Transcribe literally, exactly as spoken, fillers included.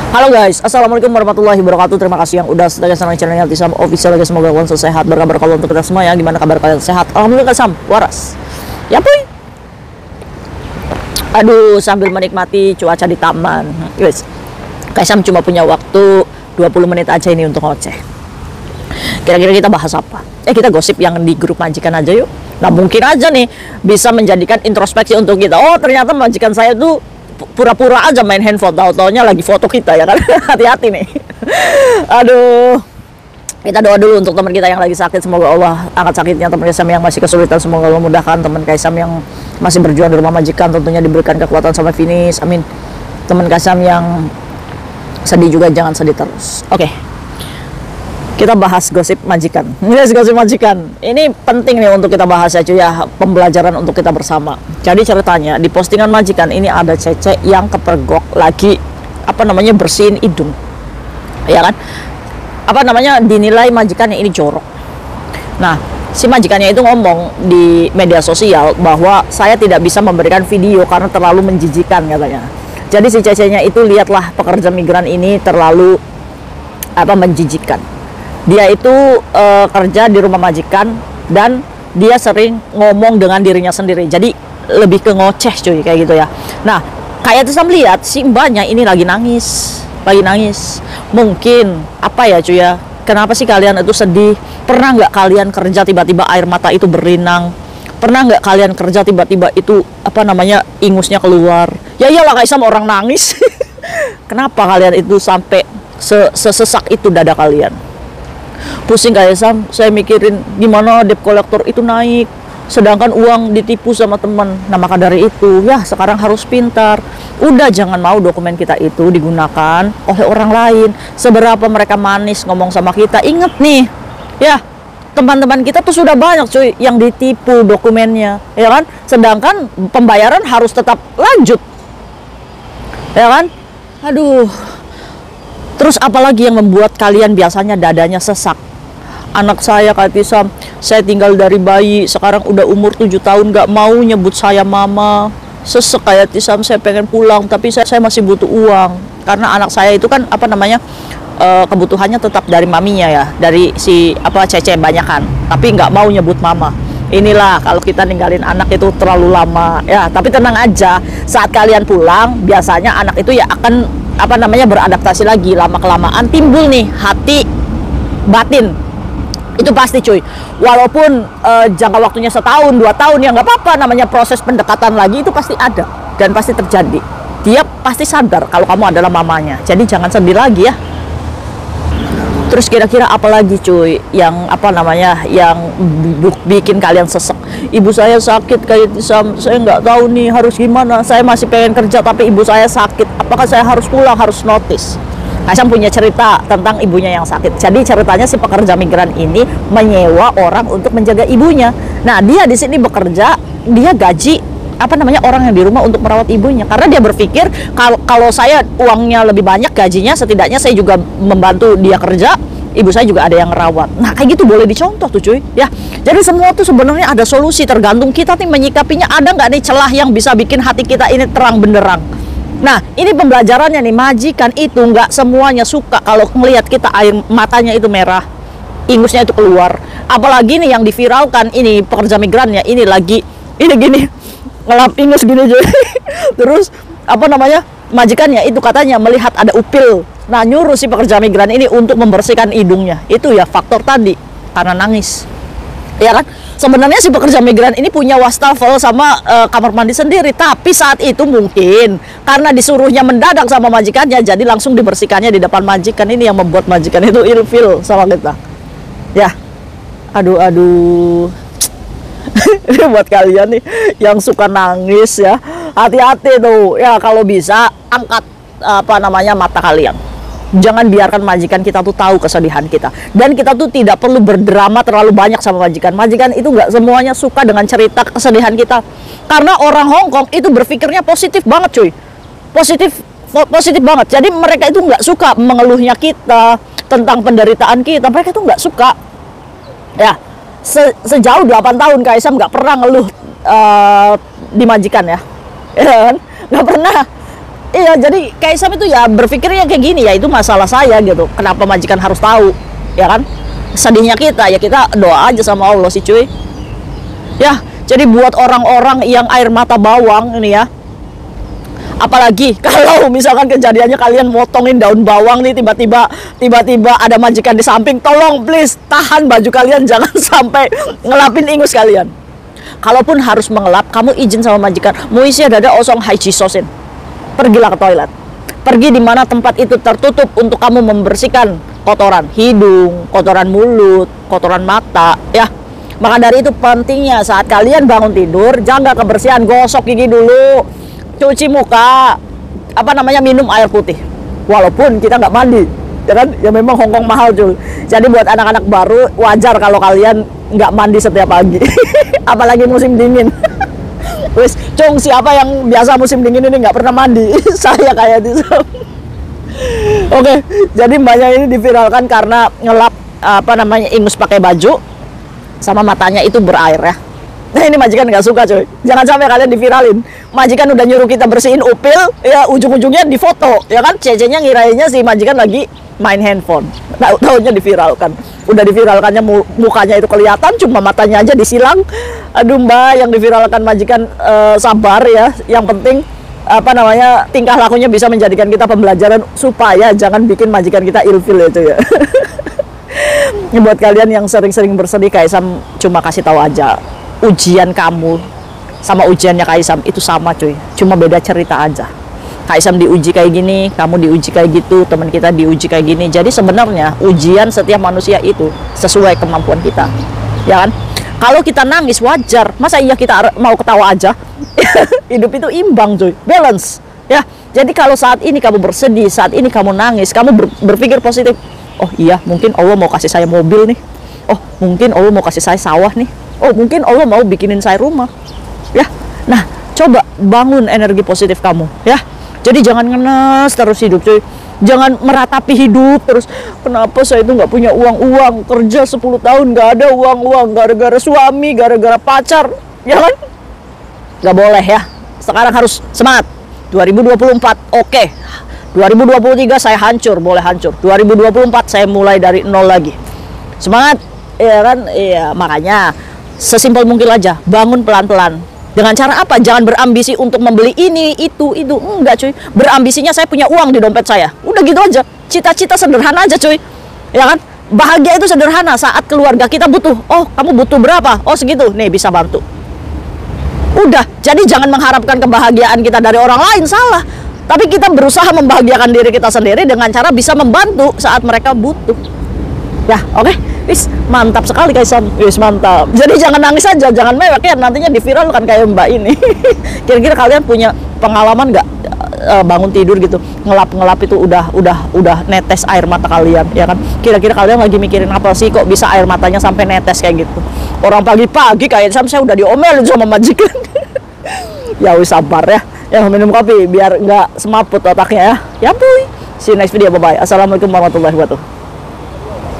Halo guys, assalamualaikum warahmatullahi wabarakatuh. Terima kasih yang udah setia sama channelnya Altisam Official guys. Semoga kalian sehat, berkabar kalau untuk kita semua ya. Gimana kabar kalian, sehat? Alhamdulillah Sam, waras. Ya puy. Aduh, sambil menikmati cuaca di taman, guys. Kaisam cuma punya waktu dua puluh menit aja ini untuk ngoceh. Kira-kira kita bahas apa? Eh kita gosip yang di grup majikan aja yuk. Nah mungkin aja nih bisa menjadikan introspeksi untuk kita. Oh ternyata majikan saya tuh pura-pura aja main handphone, tahu-taunya lagi foto kita ya kan. Hati-hati nih. Aduh, kita doa dulu untuk teman kita yang lagi sakit, semoga Allah angkat sakitnya. Teman Kaisam yang masih kesulitan, semoga Allah mudahkan. Teman Kaisam yang masih berjuang di rumah majikan, tentunya diberikan kekuatan sama finish, amin. Teman Kaisam yang sedih juga jangan sedih terus. Oke, kita bahas gosip majikan. Yes, gosip majikan. Ini penting nih untuk kita bahas ya cuy ya, pembelajaran untuk kita bersama. Jadi ceritanya di postingan majikan ini ada cece yang kepergok lagi apa namanya bersihin hidung. Ya kan? Apa namanya dinilai majikannya ini jorok. Nah, si majikannya itu ngomong di media sosial bahwa saya tidak bisa memberikan video karena terlalu menjijikan katanya. Jadi si cecenya itu lihatlah pekerja migran ini terlalu apa menjijikan. Dia itu e, kerja di rumah majikan dan dia sering ngomong dengan dirinya sendiri. Jadi lebih ke ngoceh cuy kayak gitu ya. Nah, kayak tuh saya lihat si mbaknya ini lagi nangis, lagi nangis. Mungkin apa ya cuy ya? Kenapa sih kalian itu sedih? Pernah nggak kalian kerja tiba-tiba air mata itu berinang? Pernah nggak kalian kerja tiba-tiba itu apa namanya ingusnya keluar? Ya iyalah kayak sama orang nangis. Kenapa kalian itu sampai sesesak itu dada kalian? Pusing kayak Sam, saya mikirin gimana debt collector itu naik, sedangkan uang ditipu sama teman. Nah maka dari itu ya sekarang harus pintar. Udah jangan mau dokumen kita itu digunakan oleh orang lain. Seberapa mereka manis ngomong sama kita, inget nih ya, teman-teman kita tuh sudah banyak cuy yang ditipu dokumennya, ya kan? Sedangkan pembayaran harus tetap lanjut, ya kan? Aduh. Terus apalagi yang membuat kalian biasanya dadanya sesak? Anak saya Kak Tisam, saya tinggal dari bayi, sekarang udah umur tujuh tahun gak mau nyebut saya mama. Sesek kayak Tisam, saya pengen pulang tapi saya, saya masih butuh uang. Karena anak saya itu kan apa namanya e, kebutuhannya tetap dari maminya ya, dari si apa cece banyakan, tapi nggak mau nyebut mama. Inilah kalau kita ninggalin anak itu terlalu lama ya. Tapi tenang aja, saat kalian pulang biasanya anak itu ya akan apa namanya beradaptasi lagi. Lama kelamaan timbul nih hati batin, itu pasti cuy. Walaupun uh, jangka waktunya setahun dua tahun ya nggak apa-apa, namanya proses pendekatan lagi itu pasti ada dan pasti terjadi. Dia pasti sadar kalau kamu adalah mamanya, jadi jangan sedih lagi ya. Terus kira-kira apa lagi cuy yang apa namanya yang bikin kalian sesek? Ibu saya sakit kayak Tisam, saya nggak tahu nih harus gimana. Saya masih pengen kerja tapi ibu saya sakit. Apakah saya harus pulang, harus notice? Kaisam punya cerita tentang ibunya yang sakit. Jadi ceritanya si pekerja migran ini menyewa orang untuk menjaga ibunya. Nah dia di sini bekerja, dia gaji apa namanya orang yang di rumah untuk merawat ibunya, karena dia berpikir kalau kalau saya uangnya lebih banyak gajinya, setidaknya saya juga membantu dia kerja, ibu saya juga ada yang merawat. Nah kayak gitu boleh dicontoh tuh cuy ya. Jadi semua tuh sebenarnya ada solusi, tergantung kita nih menyikapinya. Ada nggak nih celah yang bisa bikin hati kita ini terang benderang. Nah ini pembelajarannya nih, majikan itu nggak semuanya suka kalau melihat kita air matanya itu merah, ingusnya itu keluar. Apalagi nih yang diviralkan ini pekerja migrannya ini lagi ini gini ngelap ingus gini aja. Terus apa namanya majikannya itu katanya melihat ada upil, nah nyuruh si pekerja migran ini untuk membersihkan hidungnya. Itu ya faktor tadi karena nangis, ya kan? Sebenarnya si pekerja migran ini punya wastafel sama uh, kamar mandi sendiri, tapi saat itu mungkin karena disuruhnya mendadak sama majikannya, jadi langsung dibersihkannya di depan majikan. Ini yang membuat majikan itu ilfil sama kita ya. Aduh aduh. Ini buat kalian nih yang suka nangis ya, hati-hati tuh ya. Kalau bisa angkat apa namanya mata kalian, jangan biarkan majikan kita tuh tahu kesedihan kita. Dan kita tuh tidak perlu berdrama terlalu banyak sama majikan. Majikan itu nggak semuanya suka dengan cerita kesedihan kita, karena orang Hong Kong itu berpikirnya positif banget cuy, positif positif banget. Jadi mereka itu nggak suka mengeluhnya kita tentang penderitaan kita, mereka itu nggak suka ya. Se sejauh delapan tahun Kaisam nggak pernah ngeluh uh, di majikan ya, ya kan? Nggak pernah. Iya, jadi Kaisam itu ya berpikirnya kayak gini, ya itu masalah saya gitu. Kenapa majikan harus tahu, ya kan? Sedihnya kita, ya kita doa aja sama Allah sih cuy. Ya, jadi buat orang-orang yang air mata bawang ini ya. Apalagi kalau misalkan kejadiannya kalian motongin daun bawang nih, tiba-tiba tiba-tiba ada majikan di samping, tolong please tahan baju kalian, jangan sampai ngelapin ingus kalian. Kalaupun harus mengelap, kamu izin sama majikan, muisi dada osong haji sosin. Pergilah ke toilet. Pergi di mana tempat itu tertutup untuk kamu membersihkan kotoran hidung, kotoran mulut, kotoran mata, ya. Maka dari itu pentingnya saat kalian bangun tidur, jaga kebersihan, gosok gigi dulu, cuci muka, apa namanya, minum air putih. Walaupun kita nggak mandi, ya kan? Ya memang Hongkong mahal cuy. Jadi buat anak-anak baru wajar kalau kalian nggak mandi setiap pagi, apalagi musim dingin. Wis, Cung, siapa yang biasa musim dingin ini nggak pernah mandi? Saya kayak itu. Oke, jadi mbaknya ini diviralkan karena ngelap apa namanya ingus pakai baju, sama matanya itu berair ya. Nah ini majikan nggak suka cuy. Jangan sampai kalian diviralin. Majikan udah nyuruh kita bersihin upil, ya ujung-ujungnya difoto, ya kan? Cecenya ngirainnya si majikan lagi main handphone. Nah, tahunya diviralkan. Udah diviralkannya mukanya itu kelihatan, cuma matanya aja disilang. Aduh mbak, yang diviralkan majikan uh, sabar ya. Yang penting apa namanya, tingkah lakunya bisa menjadikan kita pembelajaran supaya jangan bikin majikan kita ilfil itu ya. Ini buat kalian yang sering-sering bersedih, Kaisam cuma kasih tahu aja, ujian kamu sama ujiannya Kaisam itu sama cuy, cuma beda cerita aja. Kaisam diuji kayak gini, kamu diuji kayak gitu, teman kita diuji kayak gini. Jadi sebenarnya ujian setiap manusia itu sesuai kemampuan kita, ya kan? Kalau kita nangis wajar, masa iya kita mau ketawa aja? Hidup itu imbang cuy, balance ya. Jadi kalau saat ini kamu bersedih, saat ini kamu nangis, kamu ber berpikir positif. Oh iya, mungkin Allah mau kasih saya mobil nih. Oh mungkin Allah mau kasih saya sawah nih. Oh mungkin Allah mau bikinin saya rumah, ya. Nah coba bangun energi positif kamu ya. Jadi jangan ngenes terus hidup cuy. Jangan meratapi hidup terus. Kenapa saya itu nggak punya uang-uang, kerja sepuluh tahun nggak ada uang-uang, gara-gara suami, gara-gara pacar, ya kan? Nggak boleh ya. Sekarang harus semangat. dua ribu dua puluh empat oke okay. dua ribu dua puluh tiga saya hancur, boleh hancur. dua ribu dua puluh empat saya mulai dari nol lagi. Semangat, ya kan? Iya, makanya sesimpel mungkin aja, bangun pelan-pelan. Dengan cara apa? Jangan berambisi untuk membeli ini, itu, itu. Enggak cuy. Berambisinya saya punya uang di dompet saya. Udah gitu aja. Cita-cita sederhana aja cuy. Ya kan? Bahagia itu sederhana. Saat keluarga kita butuh. Oh, kamu butuh berapa? Oh, segitu. Nih, bisa bantu. Udah. Jadi jangan mengharapkan kebahagiaan kita dari orang lain. Salah. Tapi kita berusaha membahagiakan diri kita sendiri dengan cara bisa membantu saat mereka butuh. Ya, oke. Okay? Wis, mantap sekali Kaisam. Wis, mantap. Jadi jangan nangis aja, jangan mewek ya, nantinya diviralkan kayak mbak ini. Kira-kira kalian punya pengalaman nggak uh, bangun tidur gitu, ngelap-ngelap itu udah udah udah netes air mata kalian, ya kan? Kira-kira kalian lagi mikirin apa sih kok bisa air matanya sampai netes kayak gitu? Orang pagi-pagi kayak Sam saya udah diomelin sama majikan. Ya wis, sabar ya. Yang minum kopi biar nggak semaput otaknya ya. Ya boy. See you next video, bye bye. Assalamualaikum warahmatullahi wabarakatuh.